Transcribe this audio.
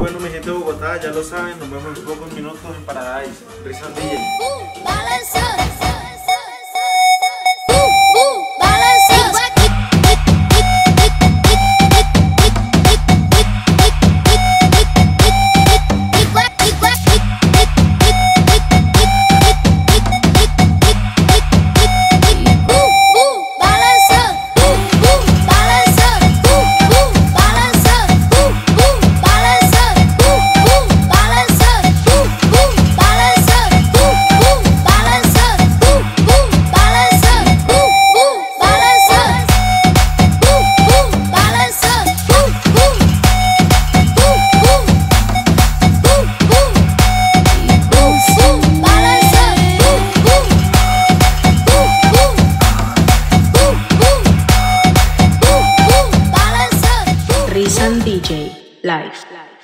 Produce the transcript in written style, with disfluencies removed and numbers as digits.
Bueno, mi gente de Bogotá, ya lo saben, nos vemos en pocos minutos en Paradise. Rizan DJ. Rizan DJ Live.